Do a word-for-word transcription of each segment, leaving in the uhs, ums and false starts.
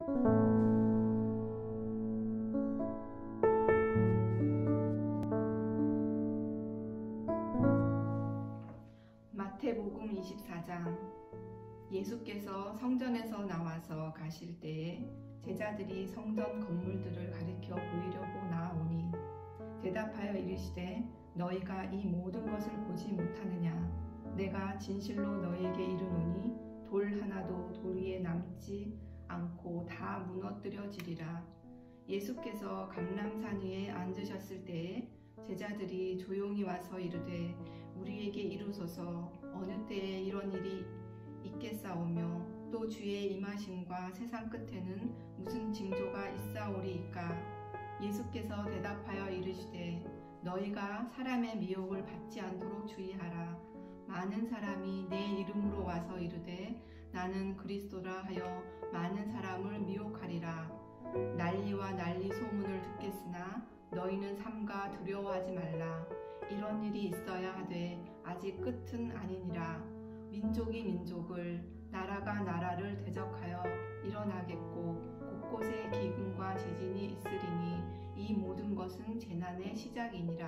마태복음 이십사 장. 예수께서 성전에서 나와서 가실 때에 제자들이 성전 건물들을 가리켜 보이려고 나아오니 대답하여 이르시되 너희가 이 모든 것을 보지 못하느냐? 내가 진실로 너희에게 이르노니 돌 하나도 돌 위에 남지 않고 다 무너뜨려지리라. 예수께서 감람산 위에 앉으셨을 때에 제자들이 조용히 와서 이르되 우리에게 이루소서 어느 때에 이런 일이 있겠사오며 또 주의 임하심과 세상 끝에는 무슨 징조가 있사오리이까? 예수께서 대답하여 이르시되 너희가 사람의 미혹을 받지 않도록 주의하라. 많은 사람이 내 이름으로 와서 이르되 나는 그리스도라 하여 많은 사람을 미혹하리라. 난리와 난리 소문을 듣겠으나 너희는 삼가 두려워하지 말라. 이런 일이 있어야 하되 아직 끝은 아니니라. 민족이 민족을, 나라가 나라를 대적하여 일어나겠고 곳곳에 기근과 지진이 있으리니 이 모든 것은 재난의 시작이니라.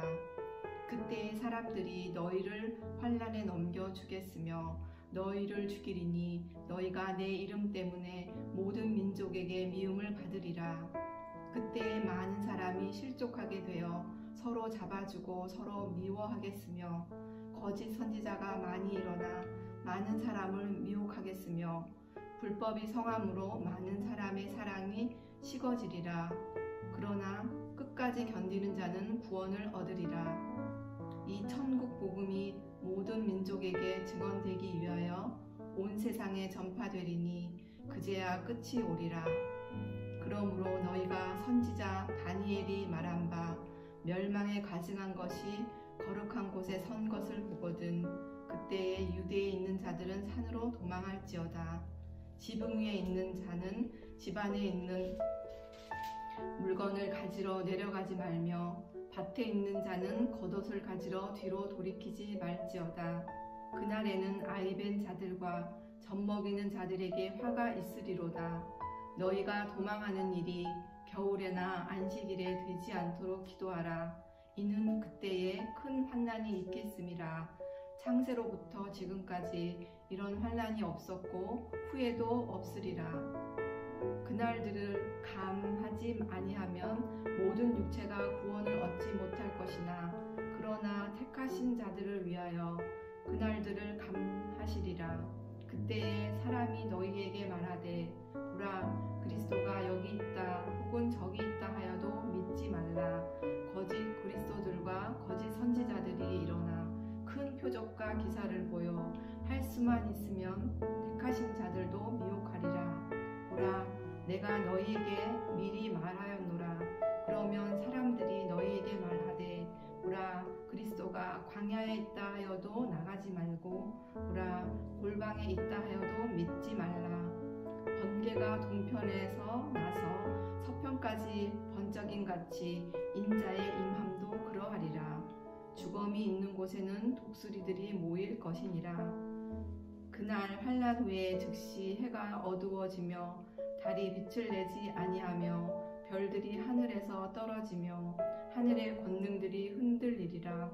그때에 사람들이 너희를 환난에 넘겨주겠으며 너희를 죽이리니 너희가 내 이름 때문에 모든 민족에게 미움을 받으리라. 그때에 많은 사람이 실족하게 되어 서로 잡아주고 서로 미워하겠으며 거짓 선지자가 많이 일어나 많은 사람을 미혹하겠으며 불법이 성함으로 많은 사람의 사랑이 식어지리라. 그러나 끝까지 견디는 자는 구원을 얻으리라. 이 천국 복음이 모든 민족에게 증언되기 위하여 온 세상에 전파되리니 그제야 끝이 오리라. 그러므로 너희가 선지자 다니엘이 말한 바 멸망에 가증한 것이 거룩한 곳에 선 것을 보거든 그때에 유대에 있는 자들은 산으로 도망할지어다. 지붕 위에 있는 자는 집 안에 있는 물건을 가지러 내려가지 말며 밭에 있는 자는 겉옷을 가지러 뒤로 돌이키지 말지어다. 그날에는 아이벤 자들과 젖먹이는 자들에게 화가 있으리로다. 너희가 도망하는 일이 겨울에나 안식일에 되지 않도록 기도하라. 이는 그때에 큰 환난이 있겠음이라. 창세로부터 지금까지 이런 환난이 없었고 후에도 없으리라. 그날들을 감하지 아니하면 모든 육체가 구원을 얻지 못할 것이나 그러나 택하신 자들을 위하여 그날들을 감하시리라. 그때에 사람이 너희에게 말하되 보라 그리스도가 여기 있다 혹은 저기 있다 하여도 믿지 말라. 거짓 그리스도들과 거짓 선지자들이 일어나 큰 표적과 기사를 보여 할 수만 있으면 택하신 자들도 미혹하리라. 보라 내가 너희에게 미리 말하였노라. 그러면 사람들이 너희에게 말하되 보라 그리스도가 광야에 있다 하여도 나가지 말고 보라 골방에 있다 하여도 믿지 말라. 번개가 동편에서 나서 서편까지 번쩍임 같이 인자의 임함도 그러하리라. 주검이 있는 곳에는 독수리들이 모일 것이니라. 그날 환난 후에 즉시 해가 어두워지며 달이 빛을 내지 아니하며 별들이 하늘에서 떨어지며 하늘의 권능들이 흔들리리라.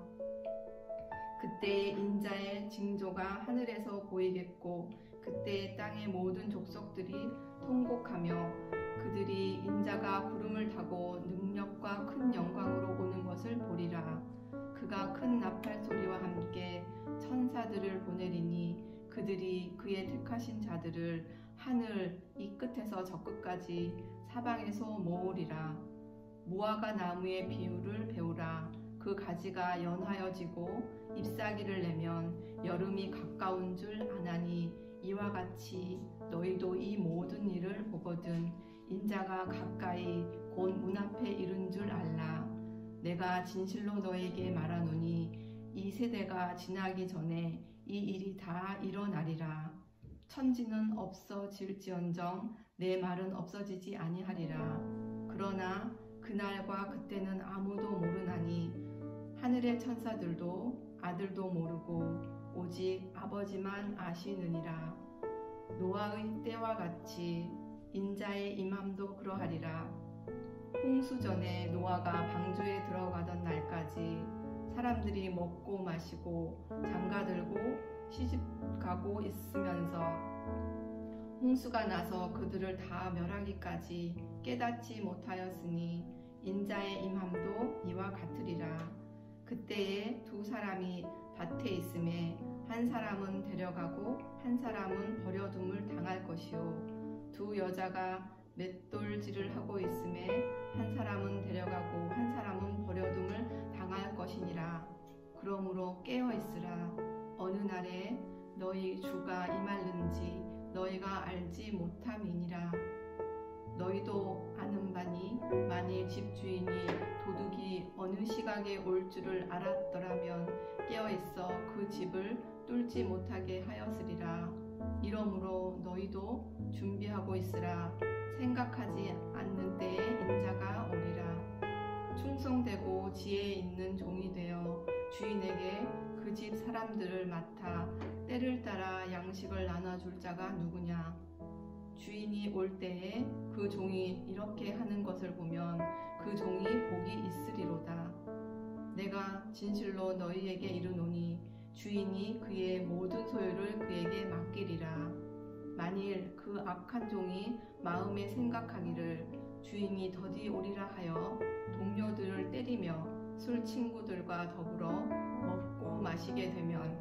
그때에 인자의 징조가 하늘에서 보이겠고 그때에 땅의 모든 족속들이 통곡하며 그들이 인자가 구름을 타고 능력과 큰 영광으로 오는 것을 보리라. 그가 큰 나팔 소리와 함께 천사들을 보내리니 그들이 그의 택하신 자들을 하늘 이 끝에서 저 끝까지 사방에서 모으리라. 무화과 나무의 비유를 배우라. 그 가지가 연하여지고 잎사귀를 내면 여름이 가까운 줄 아나니 이와 같이 너희도 이 모든 일을 보거든 인자가 가까이 곧 문 앞에 이른 줄 알라. 내가 진실로 너에게 말하노니 이 세대가 지나기 전에 이 일이 다 일어나리라. 천지는 없어질지언정 내 말은 없어지지 아니하리라. 그러나 그날과 그때는 아무도 모르나니 하늘의 천사들도 아들도 모르고 오직 아버지만 아시느니라. 노아의 때와 같이 인자의 임함도 그러하리라. 홍수 전에 노아가 방주에 들어가던 날까지 사람들이 먹고 마시고 장가들고 시집가고 있으면서 홍수가 나서 그들을 다 멸하기까지 깨닫지 못하였으니 인자의 임함도 이와 같으리라. 그때에 두 사람이 밭에 있음에 한 사람은 데려가고 한 사람은 버려둠을 당할 것이요 두 여자가 맷돌질을 하고 있음에 한 사람은 데려가고 한 사람은 버려둠을 당할 것이니라. 그러므로 깨어 있으라. 어느 날에 너희 주가 임할는지 너희가 알지 못함이니라. 너희도 아는 바니 만일 집주인이 도둑이 어느 시각에 올 줄을 알았더라면 깨어 있어 그 집을 뚫지 못하게 하였으리라. 이러므로 너희도 준비하고 있으라. 생각하지 않는 때에 인자가 오리라. 충성되고 지혜 있는 종이 되어 주인에게 그 집 사람들을 맡아 때를 따라 양식을 나눠줄 자가 누구냐. 주인이 올 때에 그 종이 이렇게 하는 것을 보면 그 종이 복이 있으리로다. 내가 진실로 너희에게 이르노니 주인이 그의 모든 소유를 그에게 맡기리라. 만일 그 악한 종이 마음에 생각하기를 주인이 더디 오리라 하여 동료들을 때리며 술 친구들과 더불어 먹고 마시게 되면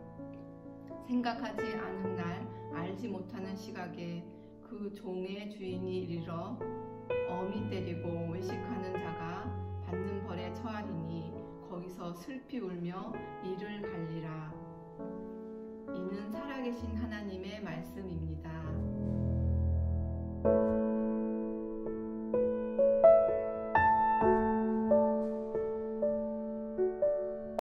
생각하지 않은 날 알지 못하는 시각에 그 종의 주인이 이르러 엄히 때리고 외식하는 자가 받는 벌에 처하리니 거기서 슬피 울며 이를 갈리라. 이는 살아계신 하나님의 말씀입니다.